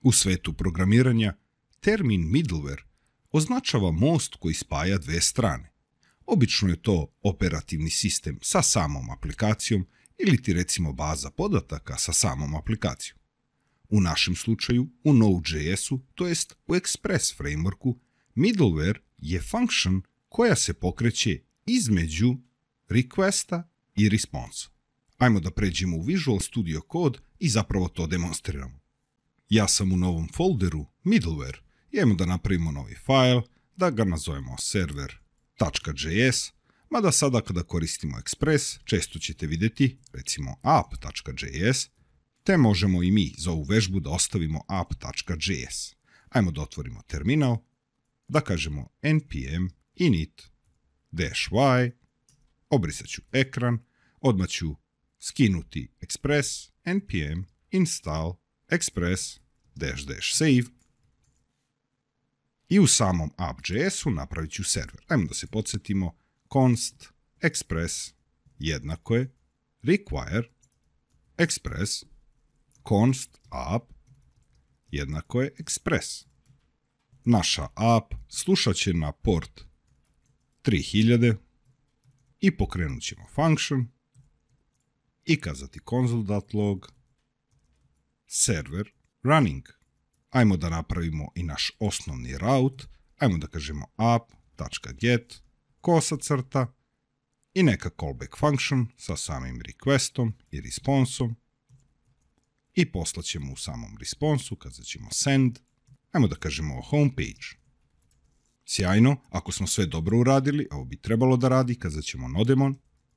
U svetu programiranja, termin middleware označava most koji spaja dve strane. Obično je to operativni sistem sa samom aplikacijom ili ti recimo baza podataka sa samom aplikacijom. U našem slučaju, u Node.js-u, to jest u Express frameworku, middleware je function koja se pokreće između requesta i responsa. Ajmo da pređemo u Visual Studio Code i zapravo to demonstriramo. Ja sam u novom folderu middleware i ajmo da napravimo novi file, da ga nazovemo server.js, mada sada kada koristimo Express često ćete vidjeti recimo app.js, te možemo i mi za ovu vežbu da ostavimo app.js. Ajmo da otvorimo terminal, da kažemo npm init-y, obrisat ću ekran, odmah ću skinuti Express, npm install express --save i u samom app.js-u napravit ću server. Ajmo da se podsjetimo, const express jednako je require express const app jednako je express. Naša app slušat će na port 3000 i pokrenut ćemo function i kazati console.log server running. Ajmo da napravimo i naš osnovni route, ajmo da kažemo app.get kosa-crta i neka callback function sa samim requestom i responsom i poslaćemo u samom responsu, kazat ćemo send, ajmo da kažemo homepage. Sjajno, ako smo sve dobro uradili, ovo bi trebalo da radi, kazat ćemo nodemon,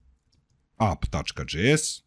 app.js,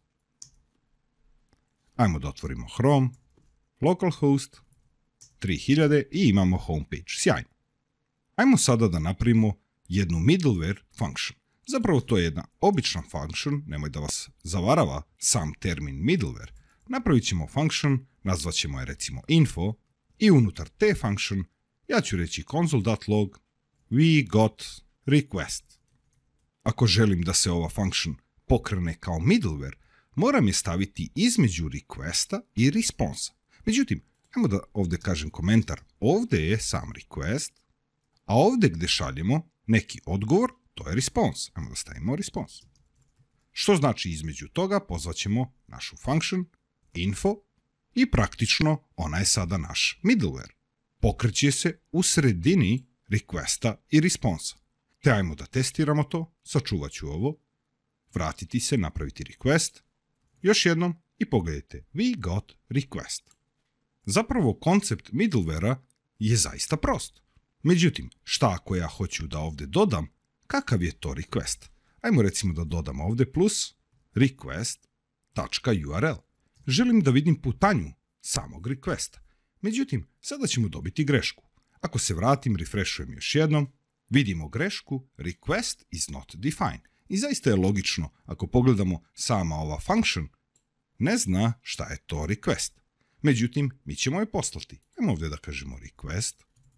ajmo da otvorimo Chrome, localhost 3000 i imamo homepage. Sjajno. Ajmo sada da napravimo jednu middleware function. Zapravo to je jedna obična function, nemoj da vas zavarava sam termin middleware. Napravit ćemo function, nazvat ćemo je recimo info i unutar te function ja ću reći console.log we got request. Ako želim da se ova function pokrene kao middleware, moram je staviti između requesta i responsa. Međutim, ajmo da ovdje kažem komentar, ovdje je sam request, a ovdje gdje šaljemo neki odgovor, to je response. Ajmo da stavimo response. Što znači između toga, pozvaćemo našu function info i praktično ona je sada naš middleware. Pokreće se u sredini requesta i responsa. Te ajmo da testiramo to, sačuvat ću ovo, vratiti se, napraviti request, još jednom i pogledajte, we got request. Zapravo koncept middleware-a je zaista prost. Međutim, šta ako ja hoću da ovdje dodam, kakav je to request? Ajmo recimo da dodam ovdje plus request.url. Želim da vidim putanju samog requesta. Međutim, sada ćemo dobiti grešku. Ako se vratim, refreshujem još jednom, vidimo grešku request is not defined. I zaista je logično, ako pogledamo sama ova function, ne zna šta je to request. Međutim, mi ćemo je poslati. Ajmo ovdje da kažemo request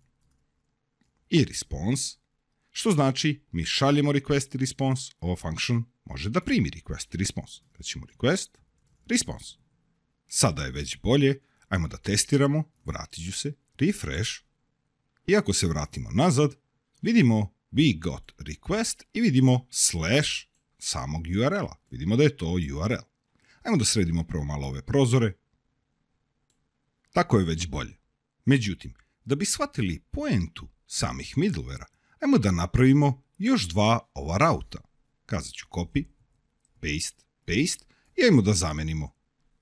i response, što znači mi šaljemo request i response, ova function može da primi request i response. Rećemo request, response. Sada je već bolje, ajmo da testiramo, vratit ću se, refresh, i ako se vratimo nazad, vidimo we got request i vidimo slash samog URL-a. Vidimo da je to URL. Ajmo da sredimo prvo malo ove prozore. Tako je već bolje. Međutim, da bi shvatili poentu samih middleware-a, ajmo da napravimo još dva ova rauta. Kazat ću copy, paste i ajmo da zamenimo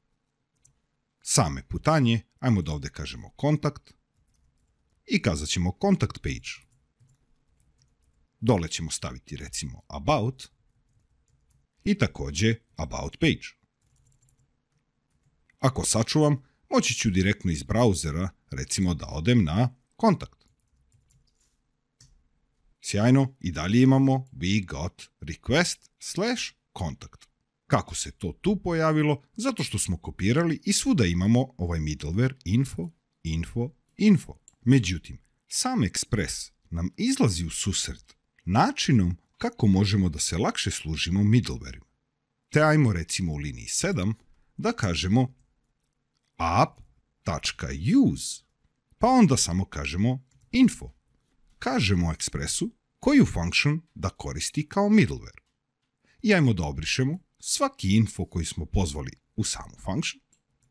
same putanje. Ajmo da ovdje kažemo kontakt i kazat ćemo contact page. Dole ćemo staviti recimo about i također about page. Ako sačuvam, moći ću direktno iz brauzera recimo da odem na kontakt. Sjajno, i dalje imamo we got request/contact. Kako se to tu pojavilo? Zato što smo kopirali i svuda imamo ovaj middleware info. Međutim, sam Express nam izlazi u susret načinom kako možemo da se lakše služimo middlewareima. Te ajmo recimo u liniji 7 da kažemo app .use, pa onda samo kažemo info. Kažemo Expressu koju function da koristi kao middleware. I ajmo da obrišemo svaki info koji smo pozvali u samu function.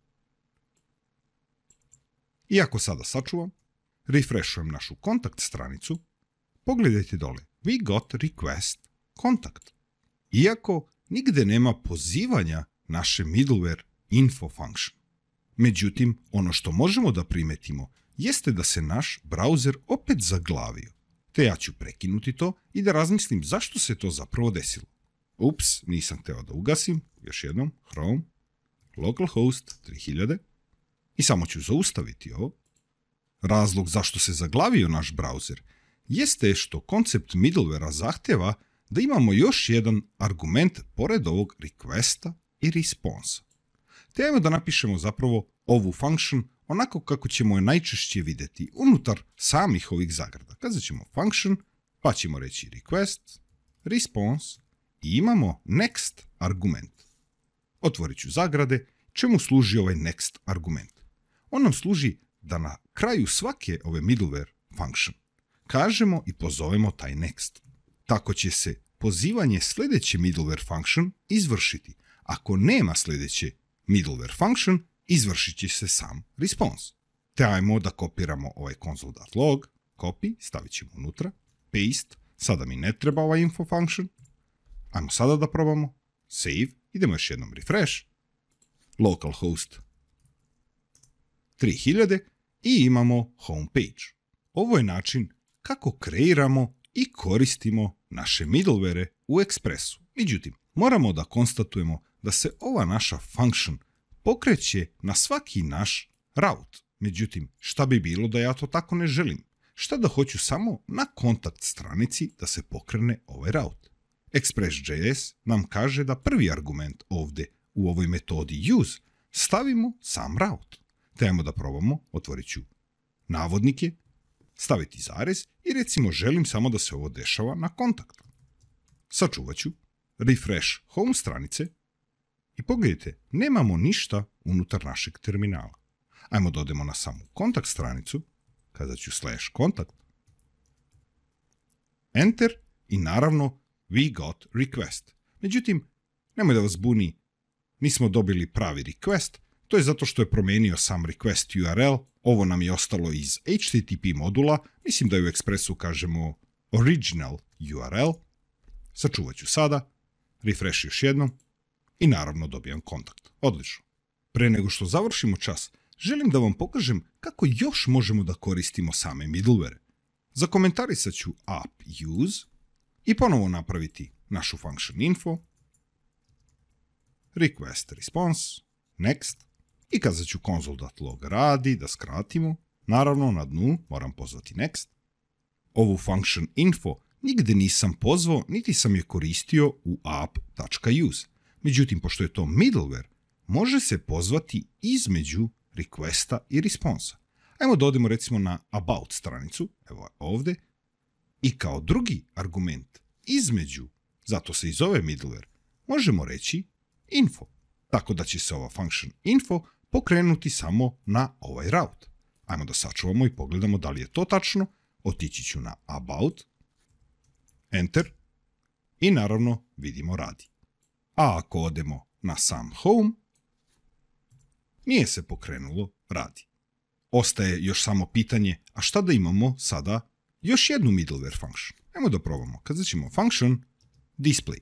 I ako sada sačuvam, refreshujem našu kontakt stranicu, pogledajte dole, we got request contact. Iako nigde nema pozivanja naše middleware info function. Međutim, ono što možemo da primetimo jeste da se naš browser opet zaglavio. Te ja ću prekinuti to i da razmislim zašto se to zapravo desilo. Ups, nisam hteo da ugasim. Još jednom, Chrome, localhost 3000 i samo ću zaustaviti ovo. Razlog zašto se zaglavio naš browser jeste što koncept middlewarea zahteva da imamo još jedan argument pored ovog requesta i responsa. Te ajmo da napišemo zapravo ovu function onako kako ćemo je najčešće vidjeti unutar samih ovih zagrada. Kazat ćemo function, pa ćemo reći request, response i imamo next argument. Otvorit ću zagrade. Čemu služi ovaj next argument? On nam služi da na kraju svake ove middleware function kažemo i pozovemo taj next. Tako će se pozivanje sljedeće middleware function izvršiti. Ako nema sljedeće middleware function, izvršit će se sam response. Te ajmo da kopiramo ovaj console.log, copy, stavit ćemo unutra, paste, sada mi ne treba ovaj info function. Ajmo sada da probamo, save, idemo još jednom refresh, localhost 3000 i imamo homepage. Ovo je način kako kreiramo i koristimo naše middleware u Expressu. Međutim, moramo da konstatujemo da se ova naša function pokreće na svaki naš route. Međutim, šta bi bilo da ja to tako ne želim? Šta da hoću samo na kontakt stranici da se pokrene ovaj route? Express.js nam kaže da prvi argument ovdje u ovoj metodi use stavimo sam route. Te ajmo da probamo, otvorit ću navodnike, staviti zarez i recimo želim samo da se ovo dešava na kontakt. Sačuvat ću, refresh home stranice i pogledajte, nemamo ništa unutar našeg terminala. Ajmo da odemo na samu kontakt stranicu, kazat ću /kontakt, enter i naravno we got request. Međutim, nemoj da vas buni, nismo dobili pravi request, to je zato što je promenio sam request URL, ovo nam je ostalo iz HTTP modula, mislim da u Expressu kažemo original URL, sačuvat ću sada, refresh još jednom i naravno dobijam kontakt. Odlično. Pre nego što završimo čas, želim da vam pokažem kako još možemo da koristimo same middleware. Zakomentarisat ću app use i ponovo napraviti našu function info, request response, next i kazat ću console.log radi da skratimo. Naravno na dnu moram pozvati next. Ovu function info nigde nisam pozvao niti sam je koristio u app.use. Međutim, pošto je to middleware, može se pozvati između requesta i responsa. Ajmo da odemo recimo na about stranicu, evo ovdje, i kao drugi argument između, zato se i zove middleware, možemo reći info. Tako da će se ova function info pokrenuti samo na ovaj route. Ajmo da sačuvamo i pogledamo da li je to tačno. Otići ću na about, enter i naravno vidimo radi. A ako odemo na sam home, nije se pokrenulo radi. Ostaje još samo pitanje, a šta da imamo sada još jednu middleware function? Ajmo da probamo. Kazat ćemo function display.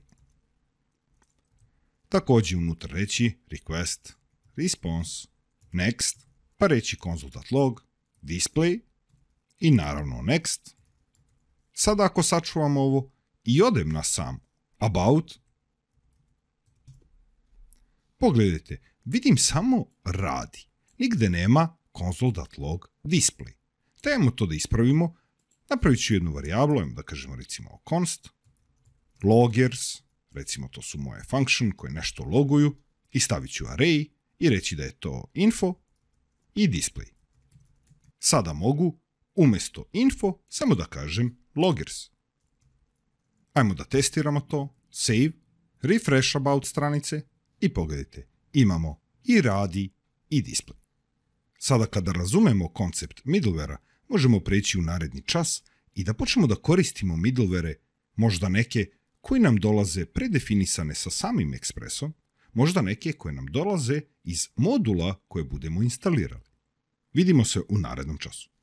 Također unutar reći request, response, next, pa reći console.log, display i naravno next. Sada ako sačuvamo ovo i odem na sam about, pogledajte, vidim samo radi. Nigde nema console.log display. Tajemo to da ispravimo. Napravit ću jednu varijablu, da kažemo recimo const, loggers, recimo to su moje function koje nešto loguju i stavit ću array i reći da je to info i display. Sada mogu umjesto info samo da kažem loggers. Ajmo da testiramo to, save, refresh about stranice i pogledajte, imamo i radi i display. Sada kada razumemo koncept middlewarea, možemo preći u naredni čas i da počnemo da koristimo middleware, možda neke koji nam dolaze predefinisane sa samim ekspresom, možda neke koje nam dolaze iz modula koje budemo instalirali. Vidimo se u narednom času.